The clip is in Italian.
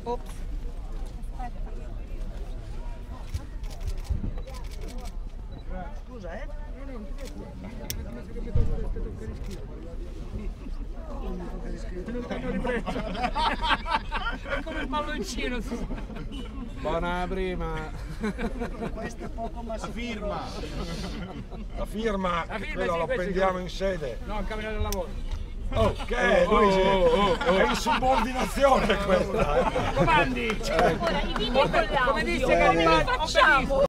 Ops. Scusa, non t'hanno ripreso. È come il palloncino. Buona prima. Questo è poco ma sicuro. La firma, quello lo prendiamo in sede. No, in camera del lavoro. Ok, Luigi, è insubordinazione questa. Comandi! Ora, i vini con l'audio, Come disse come li Garibaldi, facciamo?